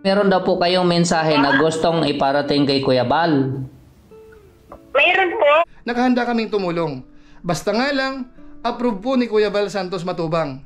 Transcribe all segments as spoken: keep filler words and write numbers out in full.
Meron daw po kayong mensahe na gustong iparating kay Kuya Bal. Mayroon po. Nakahanda kaming tumulong. Basta nga lang, approve po ni Kuya Bal Santos Matubang.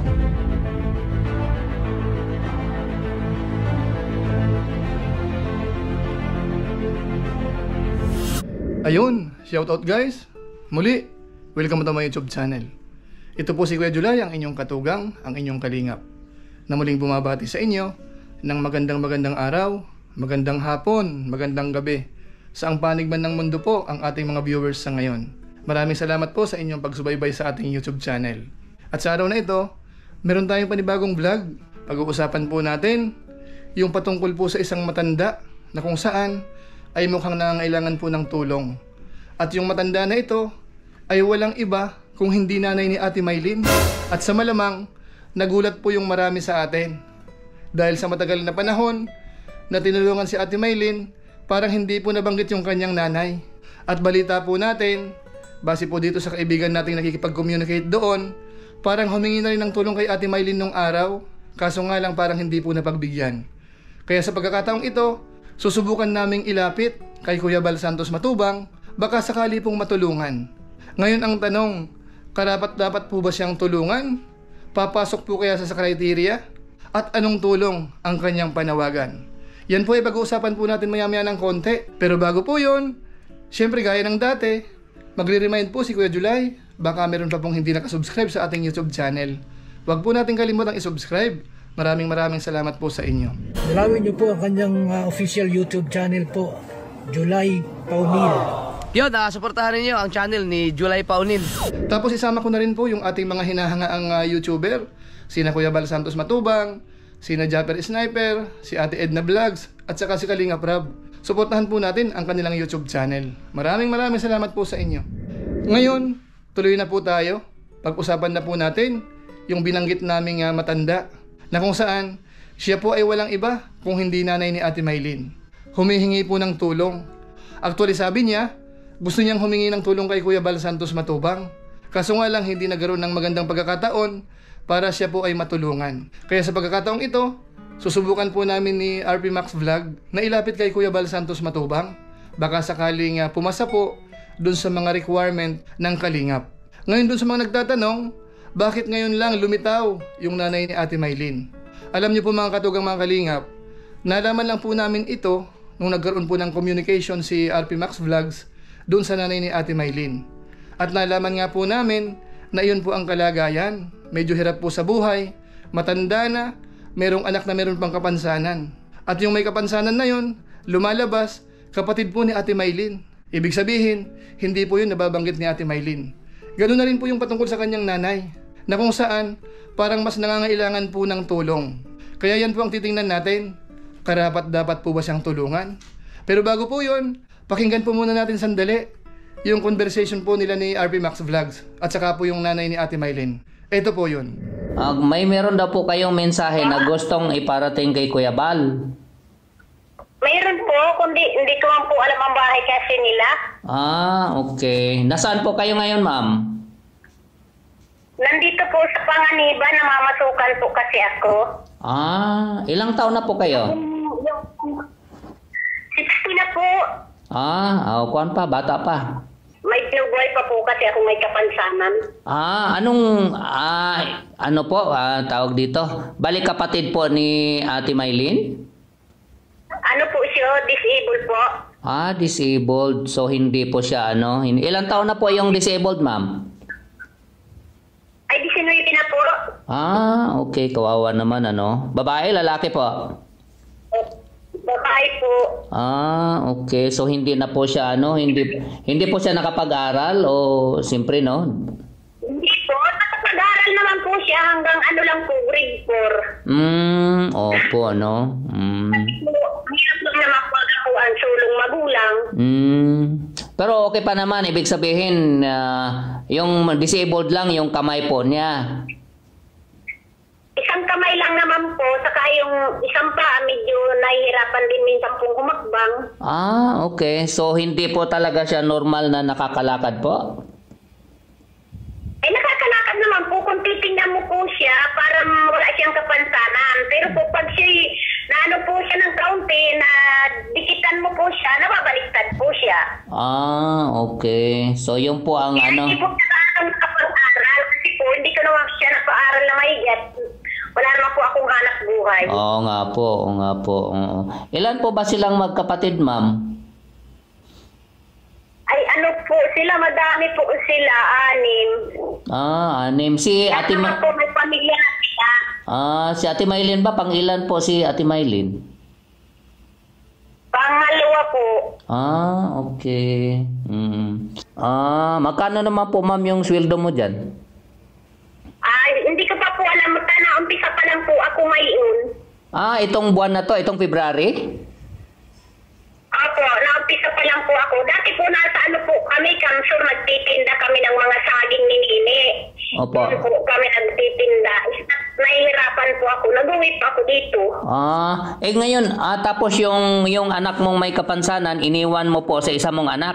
Ayun, shoutout guys. Muli, welcome to my YouTube channel. Ito po si Kuya Julay, ang inyong katugang, ang inyong kalingap, na muling bumabati sa inyo ng magandang magandang araw, magandang hapon, magandang gabi. Saang panig man ng mundo po ang ating mga viewers sa ngayon. Maraming salamat po sa inyong pagsubaybay sa ating YouTube channel. At sa araw na ito, meron tayong panibagong vlog. Pag-uusapan po natin yung patungkol po sa isang matanda na kung saan ay mukhang nangangailangan po ng tulong. At yung matanda na ito ay walang iba kung hindi nanay ni Ate Maylin. At sa malamang, nagulat po yung marami sa atin. Dahil sa matagal na panahon na tinulungan si Ate Maylin, parang hindi po nabanggit yung kanyang nanay. At balita po natin, base po dito sa kaibigan nating nakikipag-communicate doon, parang humingi na rin ng tulong kay Ate Maylin nung araw, kaso nga lang parang hindi po napagbigyan. Kaya sa pagkakataong ito, susubukan naming ilapit kay Kuya Bal Santos Matubang, baka sakali pong matulungan. Ngayon ang tanong, karapat dapat po ba siyang tulungan? Papasok po kaya sa criteria? At anong tulong ang kanyang panawagan? Yan po ay pag-uusapan po natin maya-maya ng konti. Pero bago po yun, syempre gaya ng dati, magre-remind po si Kuya Julay, baka meron pa pong hindi nakasubscribe sa ating YouTube channel. Huwag po natin kalimutang isubscribe. Maraming maraming salamat po sa inyo. Dalawin niyo po ang kanyang uh, official YouTube channel po, Julay Paunil. Yun, uh, suportahan niyo ang channel ni Julay Paunil. Tapos isama ko na rin po yung ating mga hinahangaang uh, YouTuber, sina Kuya Bal Santos Matubang, sina Japper Sniper, si Ate Edna Vlogs, at saka si Kalinga Prab. Suportahan po natin ang kanilang YouTube channel. Maraming maraming salamat po sa inyo. Ngayon, tuloy na po tayo. Pag-usapan na po natin yung binanggit naming uh, matanda, na kung saan siya po ay walang iba kung hindi nanay ni Ate Maylin. Humihingi po ng tulong. Actually sabi niya, gusto niyang humingi ng tulong kay Kuya Bal Santos Matubang. Kaso nga lang hindi nagkaroon ng magandang pagkakataon para siya po ay matulungan. Kaya sa pagkakataong ito, susubukan po namin ni R P Max Vlog na ilapit kay Kuya Bal Santos Matubang. Baka sakaling uh, pumasa po dun sa mga requirement ng kalingap. Ngayon dun sa mga nagtatanong, bakit ngayon lang lumitaw yung nanay ni Ate Maylin? Alam niyo po mga katugang mga kalingap, nalaman lang po namin ito nung nagkaroon po ng communication si R P Max Vlogs dun sa nanay ni Ate Maylin. At nalaman nga po namin na iyon po ang kalagayan. Medyo hirap po sa buhay, matanda na, merong anak na meron pang kapansanan. At yung may kapansanan na yun, lumalabas, kapatid po ni Ate Maylin. Ibig sabihin, hindi po yun nababanggit ni Ate Maylin. Ganun na rin po yung patungkol sa kanyang nanay, na kung saan parang mas nangangailangan po ng tulong. Kaya yan po ang titingnan natin, karapat dapat po ba siyang tulungan? Pero bago po yun, pakinggan po muna natin sandali yung conversation po nila ni R P Max Vlogs at saka po yung nanay ni Ate Maylin. Ito po yun. Uh, may meron daw po kayong mensahe na gustong iparating kay Kuya Bal. Mayroon po, kundi hindi ko lang po alam ang bahay kasi nila. Ah, okay. Nasaan po kayo ngayon, ma'am? Nandito po sa Panganiba, namamasukan po kasi ako. Ah, ilang taon na po kayo? Yung, yung sixty na po. Ah, oh, kuwan pa, bata pa. May binubuhay pa po kasi ako may kapansanan. Ah, anong, ah, ano po, ah, tawag dito? Balik kapatid po ni Ate Maylin? Ano po siya, disabled po. Ah, disabled. So, hindi po siya, ano? Ilang taon na po yung disabled, ma'am? Ay, disabled na po. Ah, okay. Kawawa naman, ano? Babae, lalaki po? Babae po. Ah, okay. So hindi na po siya ano, hindi hindi po siya nakapag-aral o siyempre no? Hindi po, nakapag-aral naman po siya hanggang ano lang po, grade four. Hmm, opo ano. Hmm. Hirap lang naman po ako ang sulong magulang. Hmm. Pero okay pa naman, ibig sabihin uh, yung disabled lang yung kamay po niya. Isang kamay lang naman po, saka yung isang pa, medyo nahihirapan din minsan pong humakbang. Ah, okay. So, hindi po talaga siya normal na nakakalakad po? Eh, nakakalakad naman po. Kung titingnan mo po siya, parang wala siyang kapansanan. Pero po, pag siya, na ano po siya, Ah, okay. So, yun po ang Kaya ano. hindi po siya nakapag-aral kasi po hindi ko naman siya nagpa-aral na mahigat. Wala naman po akong hanap buhay. Oo nga po, oo nga po. Oo. Ilan po ba silang magkapatid, ma'am? Ay ano po, sila madami po sila, anim. Ah, anim. Si Ate Kaya Ma- po may pamilya na sila. Ah, si Ate Maylin ba? Pang ilan po si Ate Maylin? Pangalawa po. Ah, okay. Mm. Ah, magkano naman po, ma'am, yung sweldo mo dyan? Ay, hindi ko pa po alam, magkano umpisa pa lang po ako ngayon. Ah, itong buwan na to, itong February? Ako, naumpisa pa lang po ako. Dati po nasa ano po kami, Kamsur, nagtitinda kami ng mga saging ni Nini. Opo. Doon po kami nagtitinda. Nahihirapan po ako. Nag-uwi pa ako dito. Ah, eh ngayon, ah, tapos yung yung anak mong may kapansanan, iniwan mo po sa isa mong anak.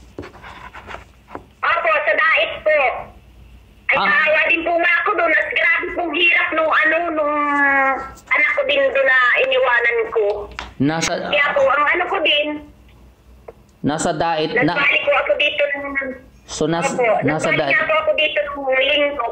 Ako, sa dait po. Ay, Ah. naawa din po nga ako doon. At grabe pong hirap nung ano, nung anak ko din doon na iniwanan ko. Nasa Kaya po, ang ano ko din, nasa dait na nagbalik ko ako dito ng... so nas, Opo, nasa nagbalik dait. nga po ako dito ng linggo.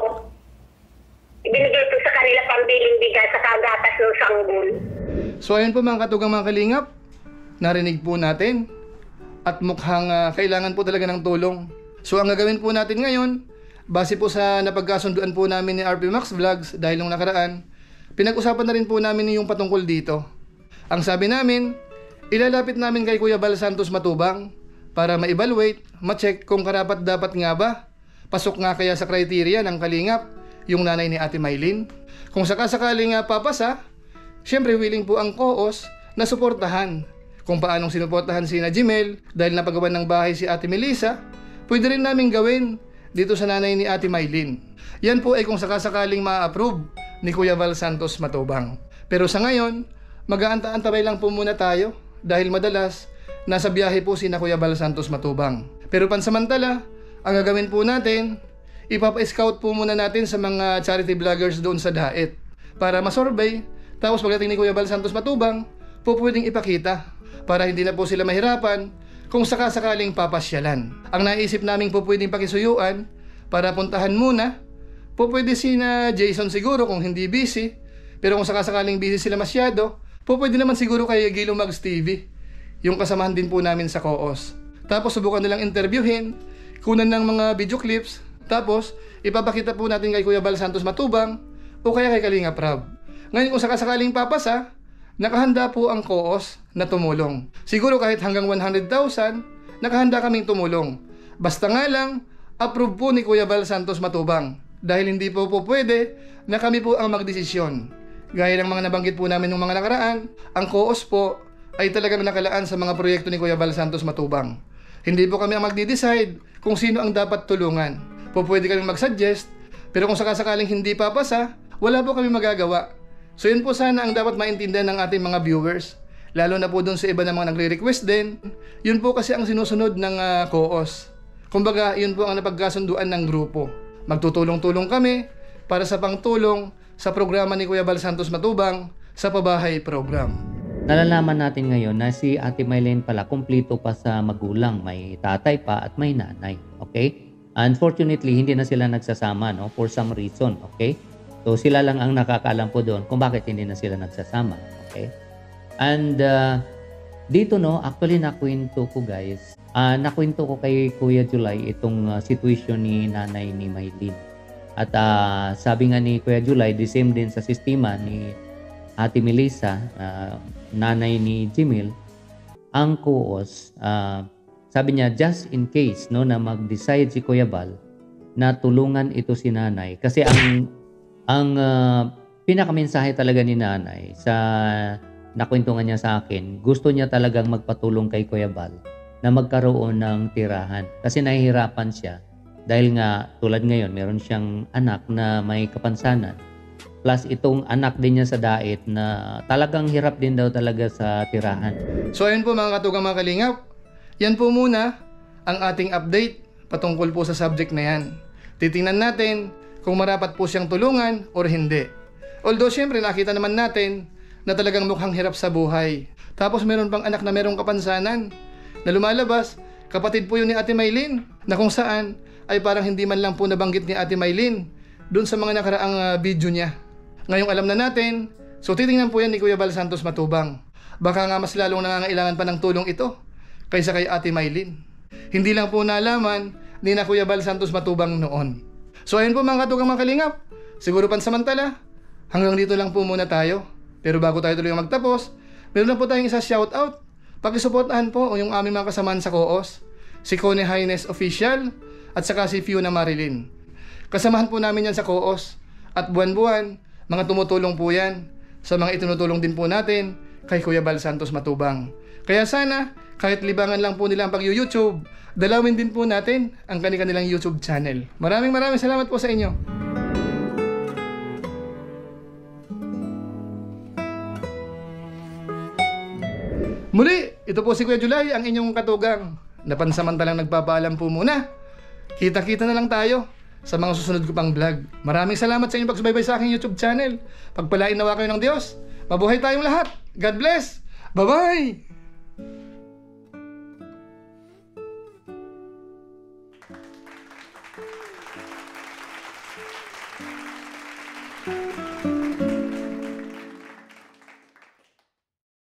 Ibinigay ko sa kanila pambiling bigas sa kagatas ng sanggol. So ayun po mga katugang mga kalingap, narinig po natin at mukhang ah, kailangan po talaga ng tulong. So ang gagawin po natin ngayon, base po sa napagkasunduan po namin ni R P Max Vlogs dahil nung nakaraan, pinag-usapan na rin po namin yung patungkol dito. Ang sabi namin, ilalapit namin kay Kuya Bal Santos Matubang para ma-evaluate, ma-check kung karapat dapat nga ba, pasok nga kaya sa criteria ng kalingap, yung nanay ni Ate Maylin. Kung sakasakaling nga papasa, syempre willing po ang C O O S na suportahan. Kung paanong sinuportahan si na Jimel dahil napagawan ng bahay si Ate Melissa, pwede rin namin gawin dito sa nanay ni Ate Maylin. Yan po ay kung sakasakaling ma-approve ni Kuya Bal Santos Matubang. Pero sa ngayon, mag-aanta-antabay lang po muna tayo dahil madalas nasa biyahe po si na Kuya Bal Santos Matubang. Pero pansamantala, ang gagawin po natin, ipapa-scout po muna natin sa mga charity vloggers doon sa Daet para masurvey, tapos pagdating ni Kuya Bal Santos Matubang, po pwedeng ipakita para hindi na po sila mahirapan kung sakasakaling papasyalan. Ang naisip namin po pwedeng pakisuyuan para puntahan muna, po pwede si na Jason siguro kung hindi busy, pero kung sakasakaling busy sila masyado, po pwede naman siguro kay Gilo Mags T V, yung kasamahan din po namin sa C O O S. Tapos subukan nilang interviewin, kunan ng mga video clips, tapos ipapakita po natin kay Kuya Bal Santos Matubang o kaya kay Kalinga Prab. Ngayon kung sakasakaling papasa, nakahanda po ang C O O S na tumulong. Siguro kahit hanggang one hundred thousand, nakahanda kaming tumulong. Basta nga lang, approve po ni Kuya Bal Santos Matubang. Dahil hindi po po pwede na kami po ang magdesisyon. Gaya ng mga nabanggit po namin ng mga nakaraan, ang C O O S po ay talagang nakalaan sa mga proyekto ni Kuya Bal Santos Matubang. Hindi po kami ang magde-decide kung sino ang dapat tulungan. Po pwede kami mag-suggest, pero kung sakasakaling hindi papasa, wala po kami magagawa. So yun po sana ang dapat maintindihan ng ating mga viewers. Lalo na po doon sa iba na mga nagre-request din. Yun po kasi ang sinusunod ng uh, C O O S. Kumbaga, yun po ang napagkasunduan ng grupo. Magtutulong-tulong kami para sa pangtulong sa programa ni Kuya Bal Santos Matubang sa Pabahay Program. Nalalaman natin ngayon na si Ate Maylin pala kumpleto pa sa magulang. May tatay pa at may nanay. Okay? Unfortunately, hindi na sila nagsasama, no? For some reason. Okay? So, sila lang ang nakakaalam po doon kung bakit hindi na sila nagsasama. Okay? And uh, dito, no, actually nakwento ko, guys. Uh, nakwento ko kay Kuya July itong uh, situation ni nanay ni Maylin. At uh, sabi nga ni Kuya July, the same din sa sistema ni Ate Melissa, uh, nanay ni Jimil, ang C O O S, uh, sabi niya, just in case no, na mag-decide si Kuya Bal na tulungan ito si nanay. Kasi ang, ang uh, pinakamensahe talaga ni nanay sa nakwentungan niya sa akin, gusto niya talagang magpatulong kay Kuya Bal na magkaroon ng tirahan. Kasi nahihirapan siya dahil nga tulad ngayon, meron siyang anak na may kapansanan. Plus itong anak din niya sa Daet na talagang hirap din daw talaga sa tirahan. So ayun po mga katugang mga kalingap, yan po muna ang ating update patungkol po sa subject na yan. Titingnan natin kung marapat po siyang tulungan or hindi. Although syempre nakita naman natin na talagang mukhang hirap sa buhay. Tapos meron pang anak na merong kapansanan na lumalabas Kapatid po yun ni Ate Maylin, na kung saan ay parang hindi man lang po nabanggit ni Ate Maylin doon sa mga nakaraang uh, video niya. Ngayong alam na natin, so titingnan po yan ni Kuya Bal Santos Matubang. Baka nga mas lalong nangangailangan pa ng tulong ito kaysa kay Ate Maylin. Hindi lang po nalaman ni na Kuya Bal Santos Matubang noon. So ayun po mga katugang mga kalingap, siguro pansamantala, hanggang dito lang po muna tayo. Pero bago tayo tuloy magtapos, meron lang po tayong isa shoutout. Pakisuportahan po yung aming mga kasamaan sa Koos, si Cone Highness Official at saka si Fiona Marilyn. Kasamahan po namin yan sa Koos at buwan-buwan, mga tumutulong po yan sa mga itinutulong din po natin kay Kuya Bal Santos Matubang. Kaya sana, kahit libangan lang po nila ang pag-YouTube, dalawin din po natin ang kanilang YouTube channel. Maraming maraming salamat po sa inyo. Muli, ito po si Kuya July, ang inyong katugang. Napansamantalang nagpapaalam po muna. Kita-kita na lang tayo sa mga susunod ko pang vlog. Maraming salamat sa inyong pagsubaybay sa aking YouTube channel. Pagpalain nawa kayo ng Diyos. Mabuhay tayong lahat. God bless. Bye-bye.